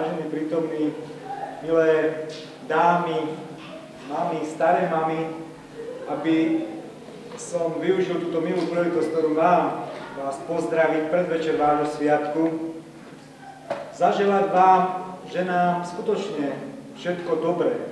vážení prítomní, milé dámy, mami, staré mami, aby som využil túto milú príležitosť, ktorú mám, vás pozdraviť predvečer vášho sviatku, zaželať vám, že nám skutočne všetko dobré,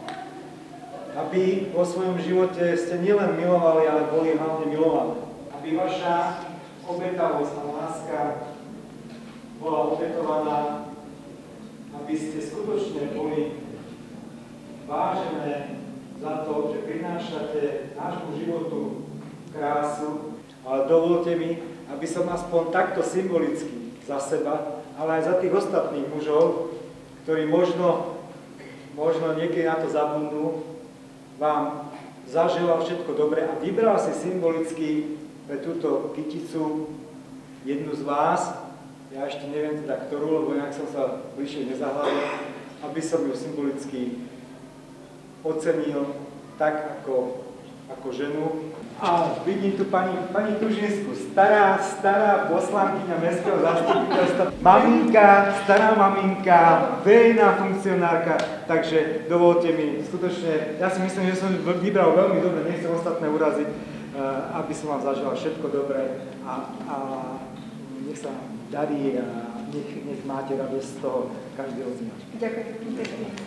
aby vo svojom živote ste nielen milovali, ale boli hlavne milovaní. Aby vaša obetavosť a láska bola obetovaná, aby ste skutočne boli vážené za to, že prinášate nášmu životu krásu. Ale dovolte mi, aby som aspoň takto symbolicky za seba, ale aj za tých ostatných mužov, ktorí možno niekedy na to zabudnú, vám zaželal všetko dobré a vybral si symbolicky pre túto kyticu jednu z vás, ja ešte neviem teda ktorú, lebo inak som sa bližšie nezahľadil, aby som ju symbolicky ocenil tak ako ženu. A vidím tu pani Tužinsku, stará poslankyňa mestského zastupiteľstva, maminka, stará maminka, verejná funkcionárka, takže dovolte mi skutočne, ja si myslím, že som vybral veľmi dobre, nechcem ostatné uraziť, aby som vám zažil všetko dobré a nech sa darí a nech máte radosť z toho každého z nás. Ďakujem.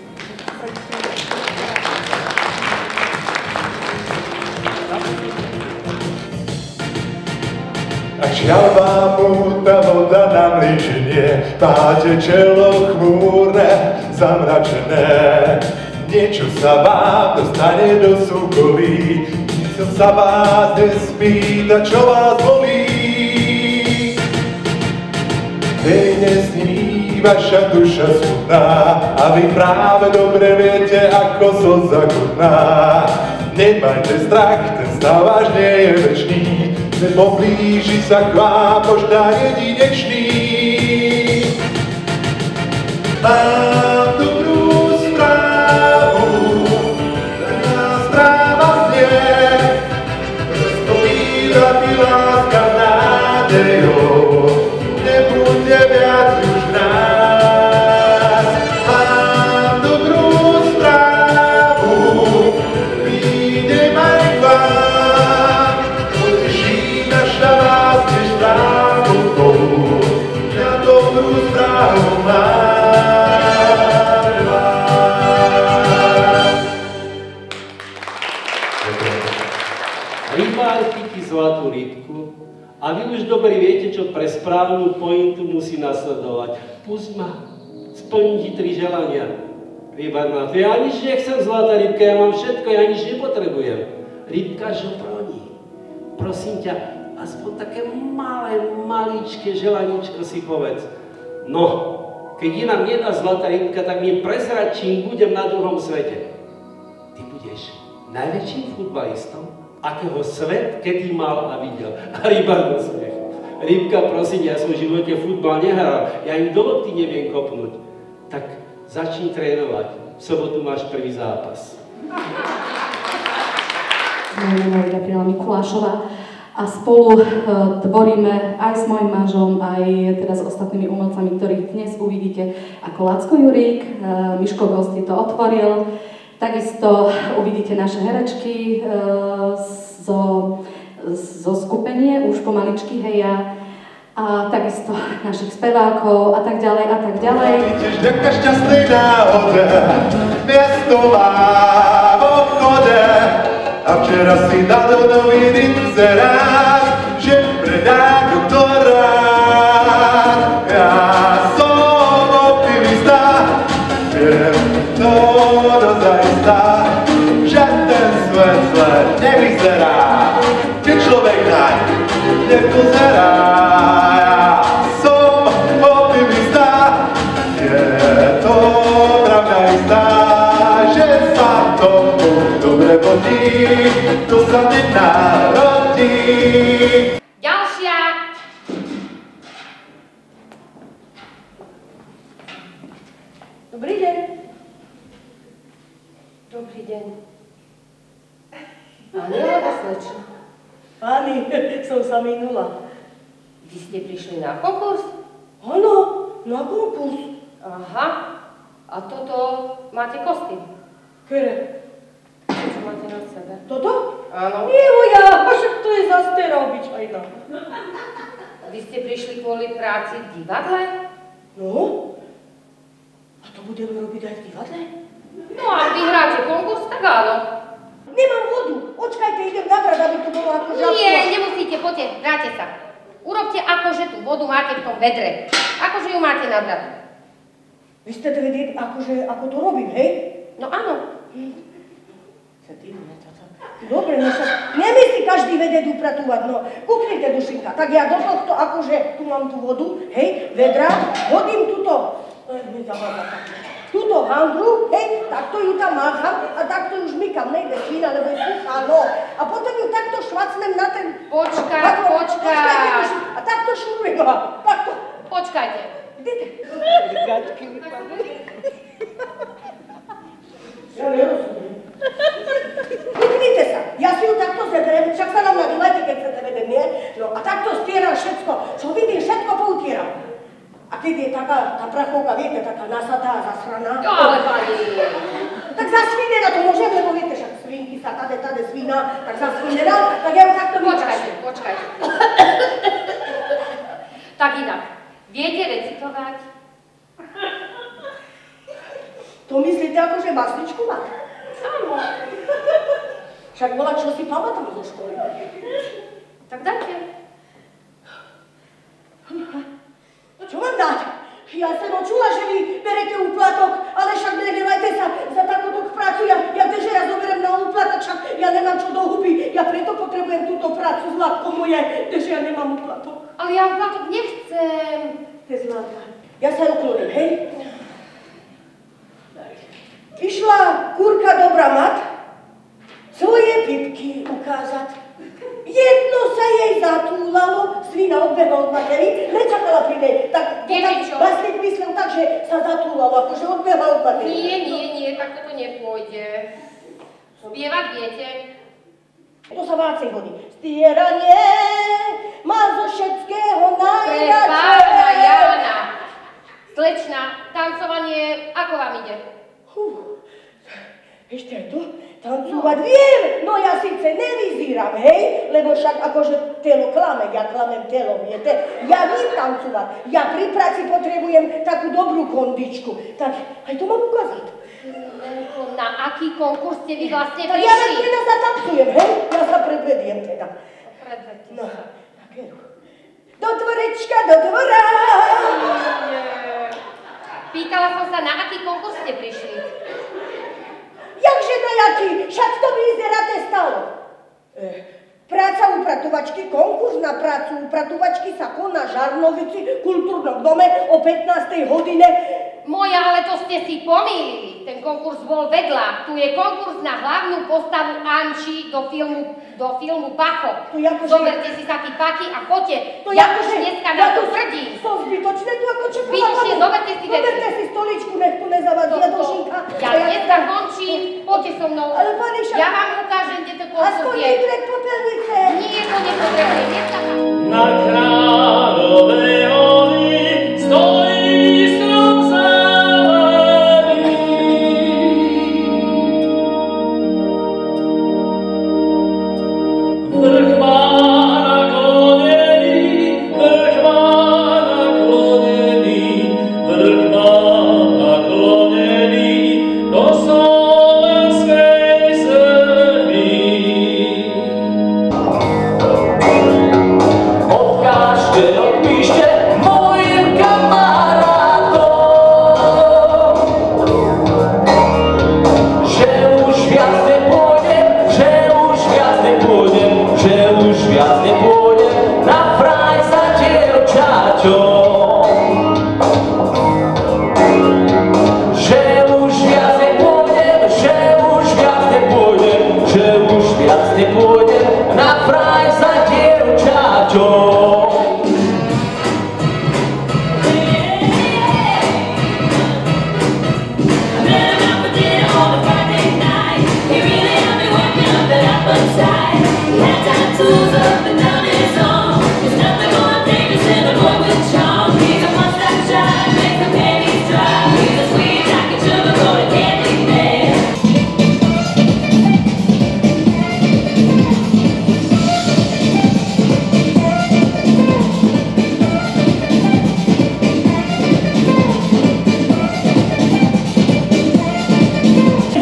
Ak žiaľ vám múdna voda na mlíženie, máte čelo chmúrne, zamračené. Niečo sa vám dostane do súkolí, nikto sa vás nespýta, čo vás bolí. Hej, nesní vaša duša smutná, a vy práve dobre viete, ako slza chutná. Nemajte strach, ten stav váš nie je večný, lebo blíži sa k vám možná jedinečný. Mám dobrú správu, taká správa znie, rozpomína mi láska nádejou, nebude viac už nás. Mám dobrú správu, prídem aj k vám, poteší naša vás než správu Bohu, ja dobrú správu mám. Rybár chytí zlatú rybku a vy už dobre viete, čo pre správnu pointu musí nasledovať. Pusť ma, splním ti 3 želania. Rybár na to, ja nič nechcem, zlatá rybka, ja mám všetko, ja nič nepotrebujem. Rybka žoproni. Prosím ťa, aspoň také maličké želaničko si povedz. No, keď inám nedá zlatá rybka, tak mi prezrať, čím budem na druhom svete. Ty budeš najväčším futbalistom, akého svet kedy mal a videl. A rybár do smiechu. Rybka, prosím, ja som v živote futbal nehral, ja im do lopty neviem kopnúť. Tak začni trénovať. V sobotu máš prvý zápas. Moje meno je Gabriela Mikulášová a spolu tvoríme aj s mojím manželom, aj teda s ostatnými umelcami, ktorých dnes uvidíte, ako Lacko Jurík, Miško Gosty to otvoril. Takisto uvidíte naše herečky zo skupenie Už pomaličky heja a takisto našich spevákov a tak ďalej a tak ďalej. Vidíš, vďaka šťastnej náhode miesto má v obchode a včera si dal do noviny inzerát, že predá doktorát. Ja som optimista, viem to dozajistá, že ten svet zle nevyzerá, keď človek naň nepozerá. Ja som optimista, je to pravda istá, že sa tomu dobre vodí, to sa nenarodí. Ďalšia! Dobrý deň. Dobrý deň. Pani alebo slečna? Pani, som sa minula. Vy ste prišli na konkurs? Áno, na konkurs. Aha. A toto máte kostým? Kere? Čo máte na sebe? Toto? Áno. Nie moja, však to je zase teda obyčajná. Vy ste prišli kvôli práci v divadle? No? A to budeme robiť aj v divadle? No a vy hráte konkurs, tak áno. Nemám vodu. Počkajte, idem nabrať, aby to bolo ako žabko. Nie, nemusíte, poďte, vráte sa. Urobte akože tú vodu máte v tom vedre. Akože ju máte nabrať. Vy ste vedieť, ako to robím, hej? No áno. Dobre, no však nemyslí každý vedieť upratovať, no. Kúknite, dušinka, tak ja do tohto, akože tu mám tú vodu, hej, vedra, hodím túto handru, hej, takto ju tam mácham a takto ju žmykam, nejde svina, lebo je suchá, no. A potom ju takto švacnem na ten... Počkaj. A takto šurujem, takto. Počkajte. Gačky vypadli. Ja nerozumiem. Kúknite sa, ja si ju takto zeberem, však sa nám nadívajte, keď chcete vedem, nie? No a takto stieram všetko, čo vidím, všetko poutieram. A keď je taká, tá prachovka, viete, taká nasatá a zasraná. Jo, ale pani. Tak zasvinená to môžem, lebo viete, však svinky sa tade svína, tak zasvinená, tak ja ju takto vypraším. Počkajte. Tak inak, viete recitovať? To myslíte akože basličku mať? Áno. Však bola, čo si pamätám zo školy. Tak dajte. Čo mám dať? Ja som čula, že vy berete úplatok, ale však nehnevajte sa za takúto prácu. Ja že ja zoberiem na úplatok, však ja nemám čo do huby. Ja preto potrebujem túto prácu, zlatko moje, že ja nemám úplatok. Ale ja úplatok nechcem. To je zlatka. Ja sa ukloním, hej? Išla kurka do bramat svoje pipky ukázať. Jedno sa jej zatúlalo, svina odbehla od materi, nečakala pri nej. Tak vlastne myslím tak, že sa zatúlalo, akože odbehla od materi. Nie, tak toto nepôjde. Spievať viete? To sa vácej hodí. Stieranie má zo všetkého najradšej. Prepána Jana. Slečna, tancovanie, ako vám ide? Ešte aj to? Tancovať viem, no ja síce nevyzíram, hej, lebo však akože telo klame, ja klamem telo, viete. Ja viem tancovať, ja pri práci potrebujem takú dobrú kondičku. Tak aj to mám ukázať. Na aký konkurs ste vy vlastne tak ja len prišli? teda zatancujem, hej, ja sa predvediem teda. Predvedte No, sa. tak je. Do dvorečka, do dvora. Pýtala som sa, na aký konkurs ste prišli? Jakže na jaký? Však to vyzeráte stalo. Práca upratovačky, konkurs na prácu upratovačky sa koná v Žarnovici, v kultúrnom dome o 15. hodine. Moja, ale to ste si pomýlili. Ten konkurs bol vedľa. Tu je konkurs na hlavnú postavu Anči do filmu Pacho. Zoberte si taký paky a choďte. Ja už dneska na to tvrdím. Som zbytočné tu ako čo Zbytočne, zoberte si veci. Zoberte si stoličku, nech tu nezavadzí Jadošinka. Ja dneska končím, poďte so mnou. Ale pani však... Ja vám ukážem, kde to konkurs aspoň je. vytrek popelnice. Nie, to nepotrebuje. Dneska vám... Na kráľovej holi stojí strom zelený. Vrch má naklonený, vrch má naklonený, vrch má naklonený do slovenskej zemi. Odkiaľ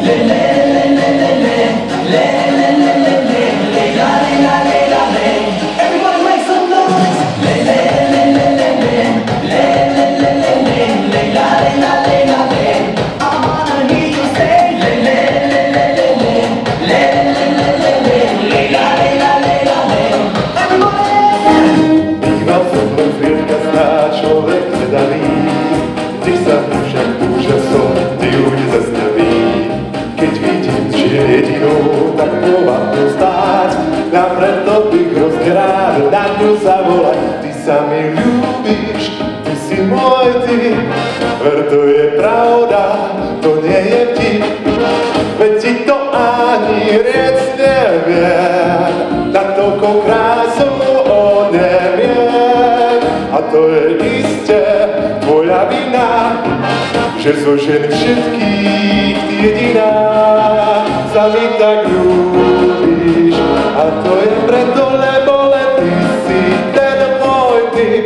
Že zo žen všetkých ty jediná sa mi tak ľúbiš. A to je preto, lebo len ty si ten môj typ.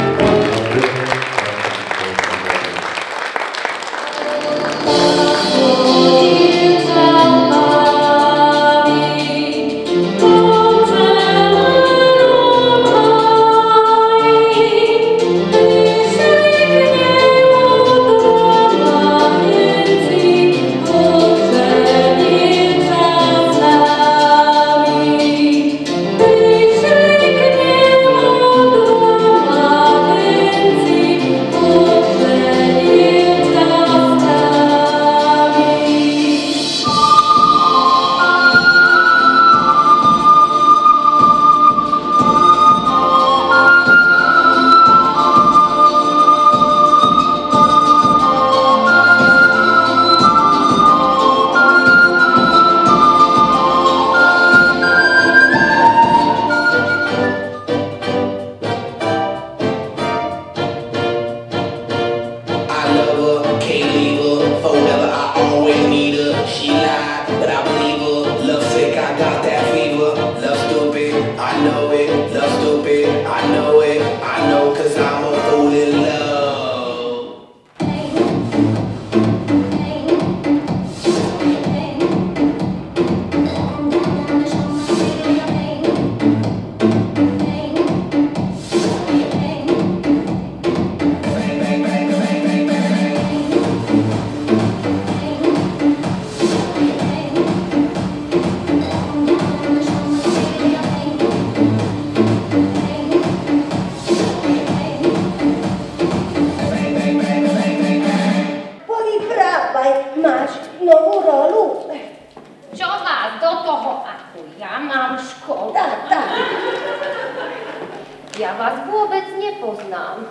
Ja vás vôbec nepoznám.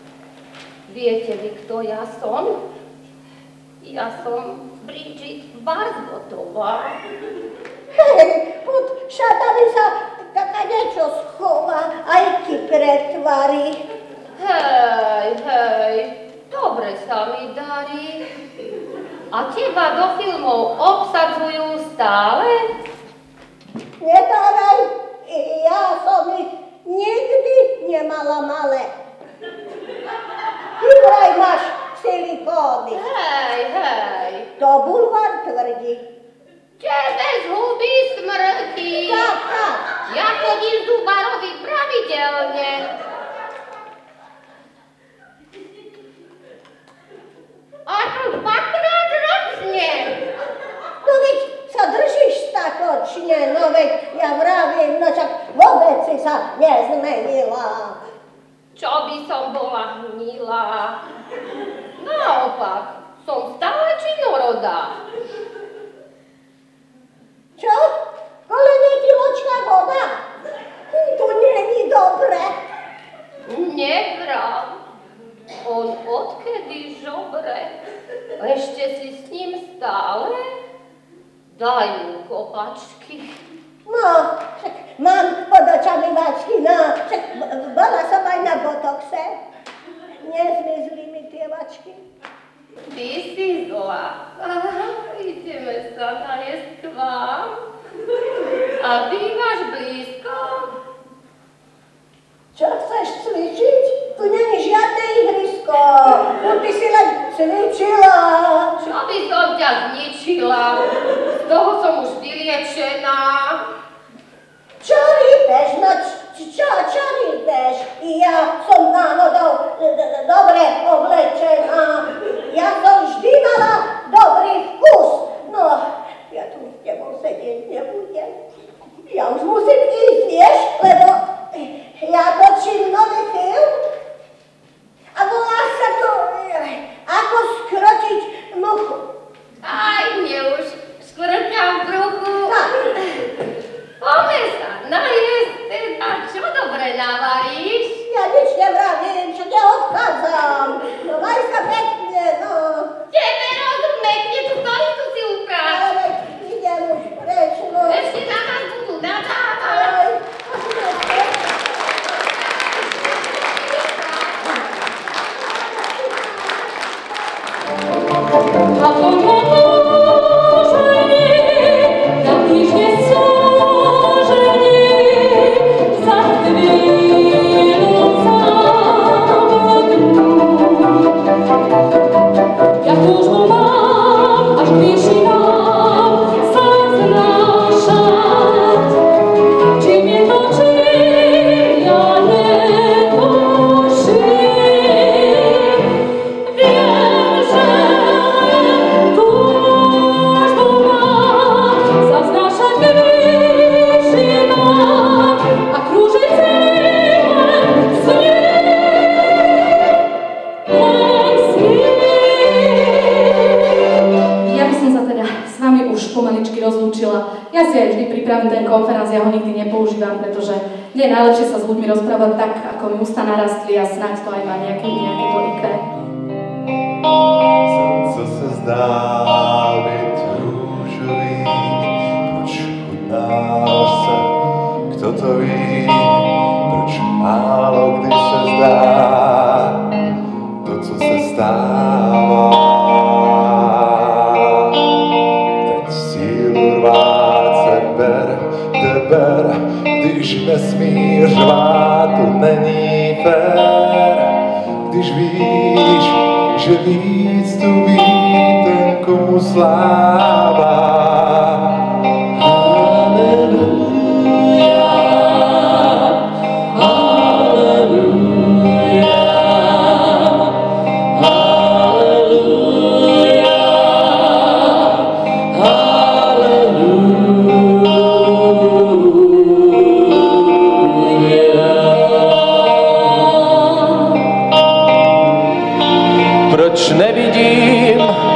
Viete vy, kto ja som? Ja som Bridget Barzbotová. Hej, pod šatami sa taká niečo schová, aj ti pretvarí. Hej, dobre sa mi darí. A teba do filmov obsadzujú stále? Nedáraj, ja som ich nikdy nemala malé. Ty vraj máš silikóny. Hej. To bulvár tvrdí. Tebe z huby smrdí. Tak. Ja chodím zubarovi pravidelne. A to 2-krát ročne. No veď sa držíš statočne, no veď ja vravím, no však vôbec si sa nezmenila. Čo by som bola hnilá? Naopak, som stále činorodá. Čo? Kolene ti močná voda? Tu není dobre. Nevrav. On odkedy žobre? Ešte si s ním stále? Daj mu kopačky. No, však mám pod očami váčky, no, však bola som aj na botoxe. Nezmizli mi tie váčky. Ty si zlá. Ideme sa najesť k vám. A bývaš blízko? Čo chceš cvičiť? Tu není žiadne ihrisko. Tu by si len cvičila. Čo aby som ťa zničila. Z toho som už vyliečená. Čo rýpeš? No čo rýpeš? Ja som náhodou dobre oblečená. Ja som vždy mala dobrý vkus. No, ja tu s tebou sedieť nebudem. Ja už musím ísť, vieš, lebo ja točím nový film a volá sa to Ako skrotiť muchu. Aj mne už škvrkám v bruchu. Poďme sa najesť, teda čo dobre navaríš? Ja nič nevravím, čo neodchádzam. No maj sa pekne, no. Tebe rozumekne, tú stolicu si ukáž. Ale idem už preč, no. Ešte na nás budú nadávať. A to môžení, na týždne súžení, za chvíľu zabudnú. Ja túžbu mám, až k výšinám sa znášať. Čím je to, čím ja netuším, viem, že túžbu mám sa vznášať k výšinám a krúžiť celý len sní. Ja by som sa teda s vami už pomaličky rozlúčila. Ja si aj vždy pripravím ten konferenc, ja ho nikdy nepoužívam, pretože nie je najlepšie sa s ľuďmi rozprávať tak, ako mi ústa narastli a snáď to aj má nejaké to ikré. Srdce se zdá být růžový, proč chutnáš se, kdo to ví, proč málo kdy se zdá to, co se stává. Teď sílu rvát se ber, když nesmí řvát, to není fér, když víš, že víc tu ví ten, komu sláva. Haleluja, haleluja, haleluja, haleluja. Proč nevidím